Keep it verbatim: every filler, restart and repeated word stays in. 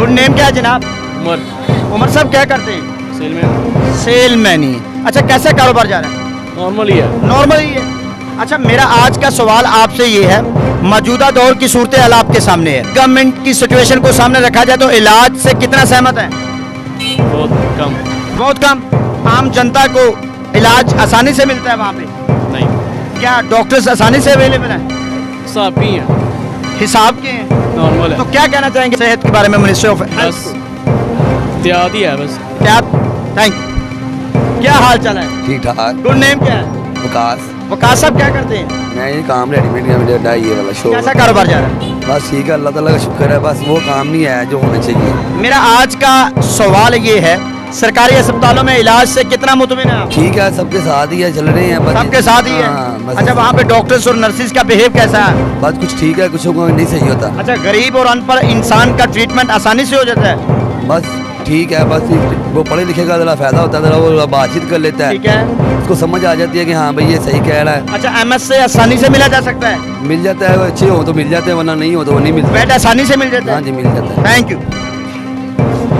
Good name क्या है जनाब? उमर। उमर साहब क्या करते हैं? सेलमैन। सेलमैन ही। अच्छा, कैसे कारोबार जा रहा है? नॉर्मल ही है। नॉर्मल ही है। अच्छा, मेरा आज का सवाल आपसे ये है, मौजूदा दौर की सूरत हाल आपके सामने है, गवर्नमेंट की सिचुएशन को सामने रखा जाए तो इलाज से कितना सहमत है? बहुत कम। बहुत कम। आम जनता को इलाज आसानी से मिलता है वहाँ पे? नहीं। क्या डॉक्टर्स आसानी से अवेलेबल हैं? हिसाब की हैं। हिसाब के हैं? नॉर्मल तो है। क्या कहना चाहेंगे सेहत के बारे में मिनिस्ट्री ऑफ बस हेल्थ? इत्यादि ही है बस। क्या? Thank you. क्या हाल चाल है? ठीक ठाक। गुड नेम क्या है? विकास। वकास साहब क्या करते हैं? मैं ये काम रेडीमेड का मेरा अड्डा ये वाला शो। कैसा कारोबार जा रहा है? बस ठीक है, अल्लाह ताला का शुक्र है। बस वो काम नहीं है जो होना चाहिए। मेरा आज का सवाल ये है, सरकारी अस्पतालों में इलाज से कितना मुतमिन है आप? ठीक है, सबके साथ ही है, चल रहे हैं बस। सबके साथ ही है? हाँ, बस। अच्छा, वहाँ पे डॉक्टर्स और नर्सिस का बिहेव कैसा है? बस कुछ ठीक है, कुछ को नहीं सही होता। अच्छा, गरीब और अनपढ़ इंसान का ट्रीटमेंट आसानी से हो जाता है? बस ठीक है, बस वो पढ़े लिखे का ज़रा फायदा होता है, ज़रा वो बातचीत कर लेता है, ठीक है, उसको समझ आ जाती है कि हाँ भाई ये सही कह रहा है। अच्छा, एमएस से आसानी से मिला जा सकता है? मिल जाता है, वो अच्छे हो तो मिल जाते हैं, वरना नहीं हो तो वो नहीं मिलता। बेड आसानी से मिल जाता है? हाँ जी, मिल जाता है। Thank you.